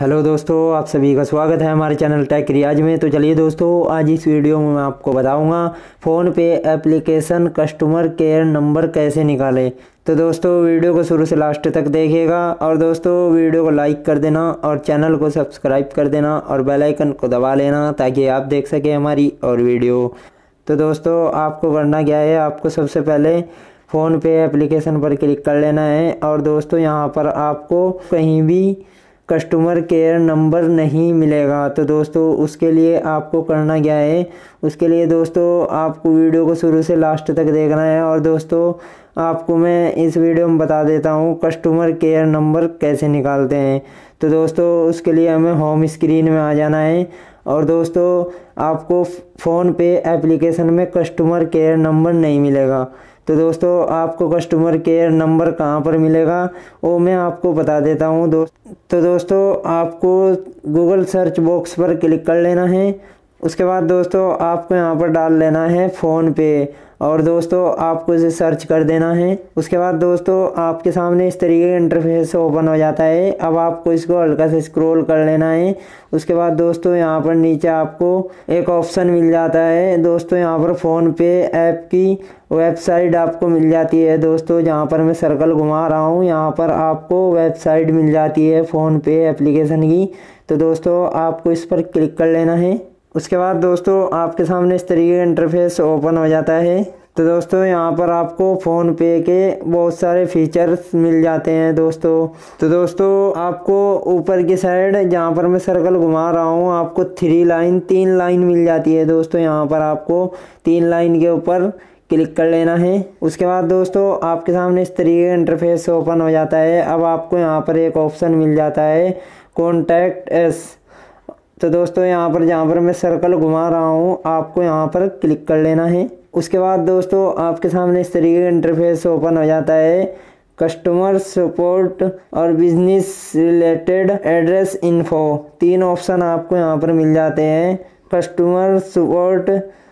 Hello दोस्तों, आप सभी का स्वागत है हमारे चैनल टेक रियाज में। तो चलिए दोस्तों, आज इस वीडियो में मैं आपको बताऊंगा फ़ोन पे एप्लीकेशन कस्टमर केयर नंबर कैसे निकालें। तो दोस्तों वीडियो को शुरू से लास्ट तक देखिएगा और दोस्तों वीडियो को लाइक कर देना और चैनल को सब्सक्राइब कर देना और बेल आइकन को दबा लेना ताकि आप देख सकें हमारी और वीडियो। तो दोस्तों आपको करना क्या है, आपको सबसे पहले फ़ोन पे एप्लीकेशन पर क्लिक कर लेना है और दोस्तों यहाँ पर आपको कहीं भी कस्टमर केयर नंबर नहीं मिलेगा। तो दोस्तों उसके लिए आपको करना क्या है, उसके लिए दोस्तों आपको वीडियो को शुरू से लास्ट तक देखना है और दोस्तों आपको मैं इस वीडियो में बता देता हूँ कस्टमर केयर नंबर कैसे निकालते हैं। तो दोस्तों उसके लिए हमें होम स्क्रीन में आ जाना है और दोस्तों आपको फ़ोन पे एप्लीकेशन में कस्टमर केयर नंबर नहीं मिलेगा। तो दोस्तों आपको कस्टमर केयर नंबर कहाँ पर मिलेगा वो मैं आपको बता देता हूँ तो दोस्तों आपको गूगल सर्च बॉक्स पर क्लिक कर लेना है। उसके बाद दोस्तों आपको यहाँ पर डाल लेना है फ़ोन पे और दोस्तों आपको इसे सर्च कर देना है। उसके बाद दोस्तों आपके सामने इस तरीके का इंटरफेस ओपन हो जाता है। अब आपको इसको हल्का से स्क्रॉल कर लेना है। उसके बाद दोस्तों यहाँ पर नीचे आपको एक ऑप्शन मिल जाता है दोस्तों, यहाँ पर फ़ोन पे ऐप की वेबसाइट आपको मिल जाती है दोस्तों। जहाँ पर मैं सर्कल घुमा रहा हूँ यहाँ पर आपको वेबसाइट मिल जाती है फ़ोन पे एप्लीकेशन की। तो दोस्तों आपको इस पर क्लिक कर लेना है। उसके बाद दोस्तों आपके सामने इस तरीके का इंटरफेस ओपन हो जाता है। तो दोस्तों यहाँ पर आपको फ़ोन पे के बहुत सारे फीचर्स मिल जाते हैं दोस्तों। तो दोस्तों आपको ऊपर की साइड जहाँ पर मैं सर्कल घुमा रहा हूँ आपको तीन लाइन मिल जाती है दोस्तों। यहाँ पर आपको 3 लाइन के ऊपर क्लिक कर लेना है। उसके बाद दोस्तों आपके सामने इस तरीके का इंटरफेस ओपन हो जाता है। अब आपको यहाँ पर एक ऑप्शन मिल जाता है कॉन्टैक्ट अस। तो दोस्तों यहाँ पर जहाँ पर मैं सर्कल घुमा रहा हूँ आपको यहाँ पर क्लिक कर लेना है। उसके बाद दोस्तों आपके सामने इस तरीके का इंटरफेस ओपन हो जाता है कस्टमर सपोर्ट और business related address info. 3 option आपको यहाँ पर मिल जाते हैं। कस्टमर सपोर्ट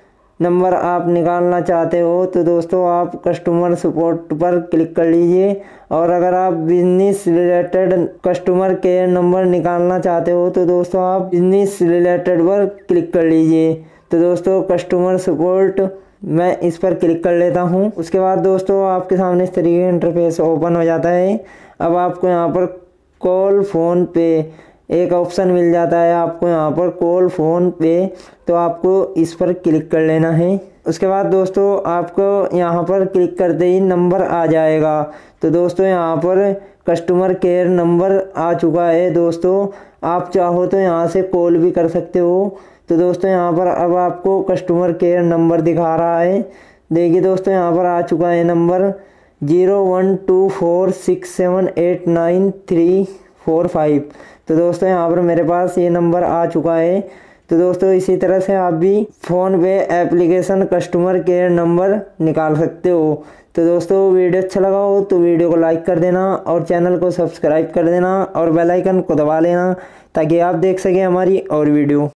नंबर आप निकालना चाहते हो तो दोस्तों आप कस्टमर सपोर्ट पर क्लिक कर लीजिए और अगर आप business related customer care number निकालना चाहते हो तो दोस्तों आप बिजनेस रिलेटेड पर क्लिक कर लीजिए। तो दोस्तों कस्टमर सपोर्ट मैं इस पर क्लिक कर लेता हूं। उसके बाद दोस्तों आपके सामने इस तरीके का इंटरफेस ओपन हो जाता है। अब आपको यहाँ पर कॉल फ़ोन पे एक ऑप्शन मिल जाता है, आपको यहाँ पर कॉल फ़ोन पे, तो आपको इस पर क्लिक कर लेना है। उसके बाद दोस्तों आपको यहाँ पर क्लिक करते ही नंबर आ जाएगा। तो दोस्तों यहाँ पर कस्टमर केयर नंबर आ चुका है दोस्तों। आप चाहो तो यहाँ से कॉल भी कर सकते हो। तो दोस्तों यहाँ पर अब आपको कस्टमर केयर नंबर दिखा रहा है, देखिए दोस्तों यहाँ पर आ चुका है नंबर 01246789 तो दोस्तों यहाँ पर मेरे पास ये नंबर आ चुका है। तो दोस्तों इसी तरह से आप भी फ़ोन पे एप्लीकेशन कस्टमर केयर नंबर निकाल सकते हो। तो दोस्तों वीडियो अच्छा लगा हो तो वीडियो को लाइक कर देना और चैनल को सब्सक्राइब कर देना और बेल आइकन को दबा लेना ताकि आप देख सकें हमारी और वीडियो।